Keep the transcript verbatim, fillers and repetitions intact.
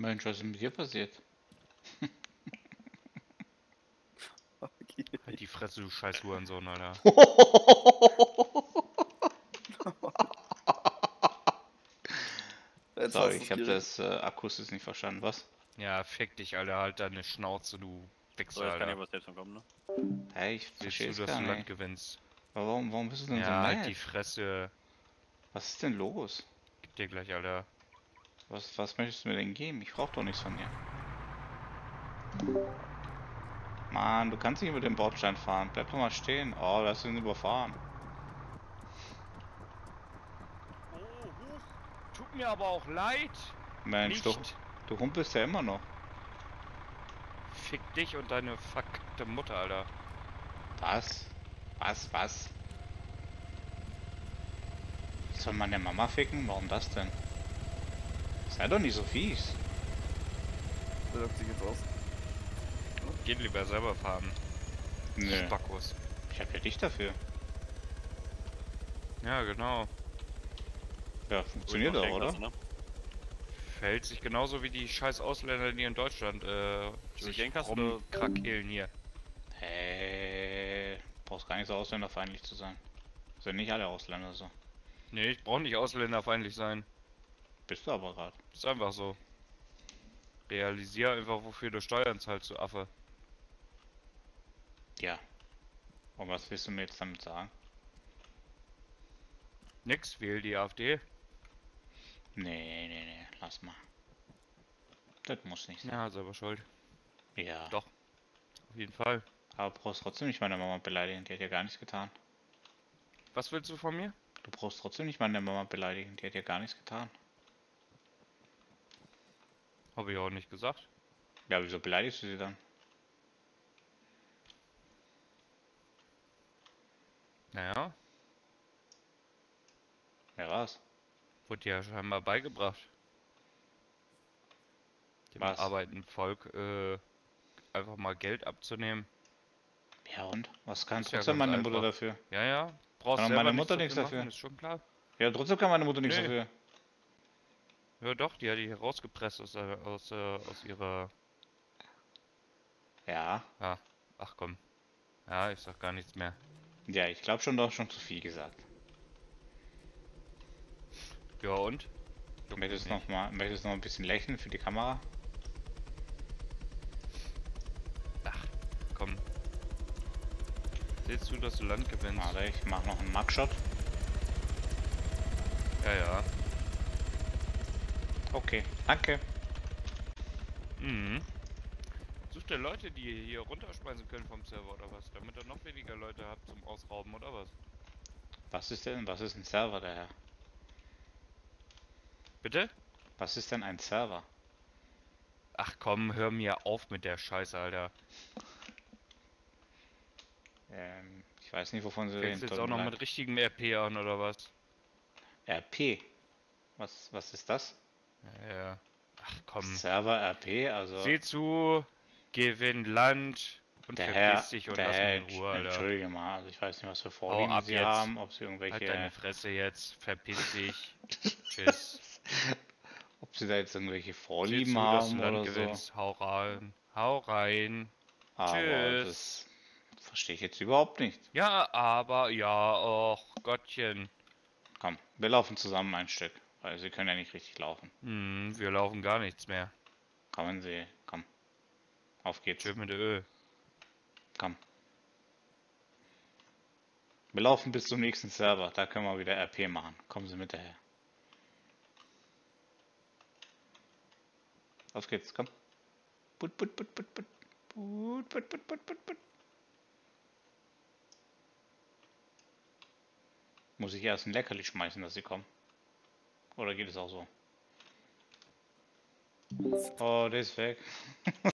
Mensch, was ist mit dir passiert? Okay. Halt die Fresse, du scheiß Hurensohn, Alter. Jetzt Sorry, hast du's ich habe gerichtet. das äh, akustisch nicht verstanden. Was? Ja, fick dich, Alter. Halt deine Schnauze, du Wichser, So, jetzt kann ja Alter. was selbst kommen, ne? Hey, ich Siehst verstehe du, es dass gar du Land nicht. gewinnst. Warum, warum bist du denn so Ja, halt die nett? Fresse. Was ist denn los? Gib dir gleich, Alter. Was, was möchtest du mir denn geben? Ich brauche doch nichts von dir. Mann, du kannst nicht über den Bordstein fahren. Bleib doch mal stehen. Oh, lass ihn überfahren. Oh, huch. Tut mir aber auch leid. Mensch, du, Nicht. du humpelst ja immer noch. Fick dich und deine verkackte Mutter, Alter. Was? Was, was? Soll man der Mama ficken? Warum das denn? Sei doch nicht so fies. Der lockt sich jetzt aus. Geht lieber selber fahren. Nö, Spackos. ich hab ja dich dafür. Ja, genau. Ja, funktioniert Gut, doch, noch oder? stecken lassen, ne? Verhält sich genauso wie die scheiß Ausländer, die in Deutschland äh, sich Durchgängers oder- rumkrakehlen hier. Hey, brauchst gar nicht so ausländerfeindlich zu sein. Sind nicht alle Ausländer so. Nee, ich brauche nicht ausländerfeindlich sein. Bist du aber gerade. Ist einfach so. Realisier einfach, wofür du Steuern zahlst, du Affe. Ja. Und was willst du mir jetzt damit sagen? Nix, wähl die AfD. Nee, nee, nee, lass mal. Das muss nicht sein. Ja, selber schuld. Ja. Doch. Auf jeden Fall. Aber du brauchst trotzdem nicht meine Mama beleidigen, die hat ja gar nichts getan. Was willst du von mir? Du brauchst trotzdem nicht meine Mama beleidigen, die hat ja gar nichts getan. Habe ich auch nicht gesagt. Ja, wieso beleidigst du sie dann? Naja, Ja, was? wurde dir ja scheinbar beigebracht. Dem Was? arbeitenden Volk äh, einfach mal Geld abzunehmen. Ja und? Was kann Ist ja trotzdem ganz meine Mutter einfach. dafür? Ja, ja. Brauchst Kann auch selber meine nichts Mutter nichts machen, dafür. ist schon klar. Ja, trotzdem kann meine Mutter nichts Nee. dafür. Ja doch, die hat die rausgepresst aus, der- aus, äh, aus ihrer... Ja. Ah, ach komm. Ja, ich sag gar nichts mehr. Ja, ich glaube schon, doch schon zu viel gesagt. Ja und? Juckt mich Möchtest du nicht. noch mal, möchtest du noch ein bisschen lächeln für die Kamera? Ach, komm. Siehst du, dass du Land gewinnst? Warte, ich mach noch einen Mugshot. Ja, ja. Okay, danke. Mhm. Sucht ihr Leute, die ihr hier runterschmeißen können vom Server oder was? Damit ihr noch weniger Leute habt zum Ausrauben oder was? Was ist denn, was ist ein Server, der Herr? Bitte? Was ist denn ein Server? Ach komm, hör mir auf mit der Scheiße, Alter. Ähm, ich weiß nicht, wovon Sie Fängst reden. jetzt tut auch mir noch leid. mit richtigem R P an oder was? R P. Was, was ist das? Ja, ja. Ach komm. Server R P, also Sieh zu, gewinn Land und der Herr, verpiss dich und der lass Herr, mich in Ruhe, Alter. entschuldige mal, also ich weiß nicht, was für Hau Vorlieben ab Sie jetzt. haben, ob Sie Halt irgendwelche, deine Fresse jetzt, verpiss dich. Tschüss. ob Sie da jetzt irgendwelche Sieh Vorlieben zu, dass du haben Land oder so. gewinnst. Hau rein. Hau rein. Aber Tschüss. das verstehe ich jetzt überhaupt nicht. Ja, aber, ja, och, Gottchen. Komm, wir laufen zusammen ein Stück, weil Sie können ja nicht richtig laufen. Hm, wir laufen gar nichts mehr. Kommen Sie, komm. Auf geht's. Schön mit Öl. Komm. Wir laufen bis zum nächsten Server, da können wir wieder R P machen. Kommen Sie mit daher. Auf geht's, komm. Put, put, put, put, put. Put, put, put, put, put, put. Muss ich erst ein Leckerli schmeißen, dass Sie kommen? Oder geht es auch so? Oh, der ist weg.